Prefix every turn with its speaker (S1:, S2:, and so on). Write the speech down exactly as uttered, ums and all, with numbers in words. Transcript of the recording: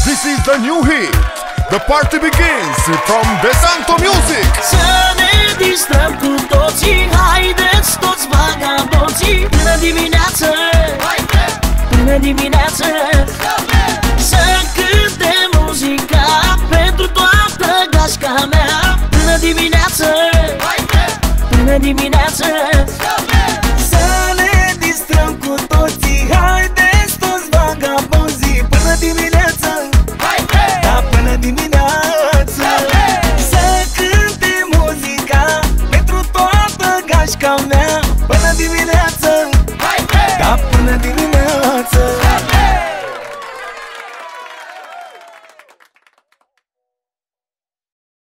S1: This is the new hit. The party begins from DeSantoMusic.
S2: Să ne distrăm cu toții, haideți toți vagabonții. Până dimineață, până dimineață, să cânte muzica pentru toată gașca mea. Până dimineață, până dimineață,
S3: să ne distrăm cu toții, haideți toți vagabonții. Până dimineață, da, până dimineață, să cânte muzica pentru toată gașca mea. Până dimineață, da, până dimineață.